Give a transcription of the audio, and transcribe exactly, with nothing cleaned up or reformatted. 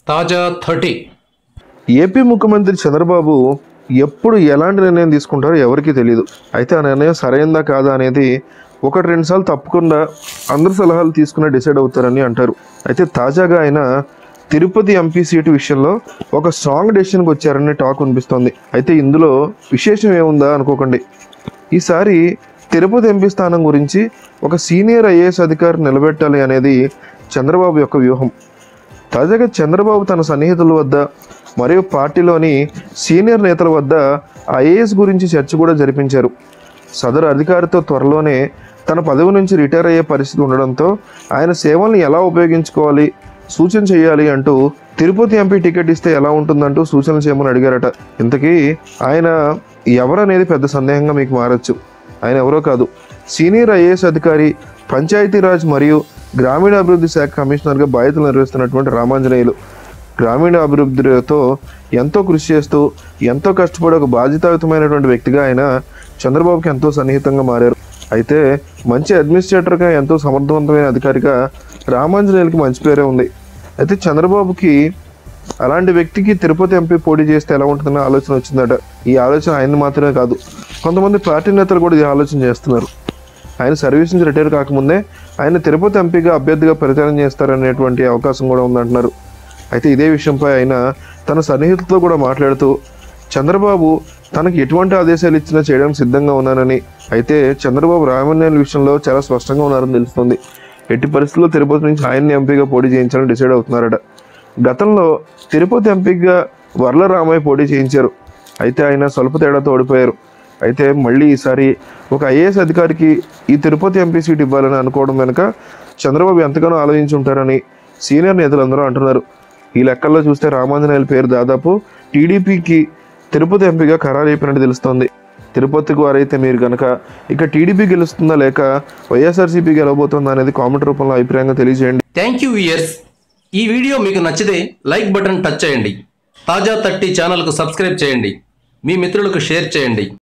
తాజా thirty. AP ముఖ్యమంత్రి చంద్రబాబు ఎప్పుడు ఎలాంటి నిర్ణయం తీసుకుంటారో ఎవరికీ తెలియదు. అయితే ఆ నిర్ణయం సరైందా కాదా అనేది ఒకటి రెండు సార్లు తప్పకుండా అందరి సలహాలు తీసుకుని డిసైడ్ అవుతారని అంటారు. అయితే తాజాగా ఆయన తిరుపతి ఎంపీ సీటు విషయంలో ఒక స్ట్రాంగ్ డెసిషన్కి వచ్చారని టాక్ అనిపిస్తోంది. అయితే ఇందులో విశేషం ఏముందా అనుకోకండి. ఈసారి తిరుపతి ఎంపీ స్థానం గురించి ఒక సీనియర్ ఐఏఎస్ అధికారి నిలబెట్టాలి అనేది చంద్రబాబు యొక్క వ్యూహం. తాజాగా చంద్రబాబు తన సన్నిహితుల వద్ద మరియు పార్టీలోని సీనియర్ నేతల వద్ద ఐఏఎస్ గురించి చర్చ కూడా జరిపించారు. సదరు అధికారితో త్వరలోనే తన పదవి నుంచి రిటైర్ అయ్యే పరిస్థితి ఉండడంతో ఆయన సేవల్ని ఎలా ఉపయోగించుకోవాలి, సూచన చేయాలి అంటూ తిరుపతి ఎంపీ టికెట్ ఇస్తే ఎలా ఉంటుందంటూ సూచనలు చేయమని అడిగారట. ఇంతకీ ఆయన ఎవరనేది పెద్ద సందేహంగా మీకు మారచ్చు. ఆయన ఎవరో కాదు, సీనియర్ ఐఏఎస్ అధికారి, పంచాయతీరాజ్ మరియు గ్రామీణాభివృద్ధి శాఖ కమిషనర్గా బాధ్యతలు నిర్వహిస్తున్నటువంటి రామాంజనేయులు. గ్రామీణ అభివృద్ధితో ఎంతో కృషి చేస్తూ ఎంతో కష్టపడి ఒక బాధ్యతాయుతమైనటువంటి వ్యక్తిగా ఆయన చంద్రబాబుకి ఎంతో సన్నిహితంగా మారారు. అయితే మంచి అడ్మినిస్ట్రేటర్గా, ఎంతో సమర్థవంతమైన అధికారిగా రామాంజనేయులకి మంచి పేరే ఉంది. అయితే చంద్రబాబుకి అలాంటి వ్యక్తికి తిరుపతి ఎంపీ పోటీ చేస్తే ఎలా ఉంటుందన్న ఆలోచన వచ్చిందట. ఈ ఆలోచన ఆయన మాత్రమే కాదు, కొంతమంది పార్టీ నేతలు కూడా ఈ ఆలోచన చేస్తున్నారు. ఆయన సర్వీస్ నుంచి రిటైర్ కాకముందే ఆయన తిరుపతి ఎంపీగా అభ్యర్థిగా ప్రచారం చేస్తారనేటువంటి అవకాశం కూడా ఉందంటున్నారు. అయితే ఇదే విషయంపై ఆయన తన సన్నిహితులతో కూడా మాట్లాడుతూ చంద్రబాబు తనకు ఎటువంటి ఆదేశాలు ఇచ్చినా చేయడానికి సిద్ధంగా ఉన్నానని, అయితే చంద్రబాబు రామాంజనేయుల విషయంలో చాలా స్పష్టంగా ఉన్నారని తెలుస్తుంది. ఎట్టి పరిస్థితుల్లో తిరుపతి నుంచి ఆయన్ని ఎంపీగా పోటీ చేయించాలని డిసైడ్ అవుతున్నారట. గతంలో తిరుపతి ఎంపీగా వర్ల రామయ్య పోటీ చేయించారు. అయితే ఆయన స్వల్ప తేడాతో ఓడిపోయారు. అయితే మళ్ళీ ఈసారి ఒక ఐఏఎస్ అధికారికి ఈ తిరుపతి ఎంపీ సీట్ ఇవ్వాలని అనుకోవడం వెనుక చంద్రబాబు ఎంతగానో ఆలోచించి ఉంటారని సీనియర్ నేతలందరూ అంటున్నారు. ఈ లెక్కల్లో చూస్తే రామాంజనేయుల పేరు దాదాపు టీడీపీకి తిరుపతి ఎంపీగా ఖరారు అయిపోయినట్టు తెలుస్తోంది. తిరుపతికి వారైతే మీరు కనుక ఇక టీడీపీ గెలుస్తుందా లేక వైఎస్ఆర్సీపీ గెలవబోతుందా అనేది కామెంట్ రూపంలో అభిప్రాయంగా తెలియజేయండి. Thank you viewers. ఈ వీడియో మీకు నచ్చితే లైక్ బటన్ టచ్ చేయండి. తాజా థర్టీ ఛానల్కు సబ్స్క్రైబ్ చేయండి. మీ మిత్రులకు షేర్ చేయండి.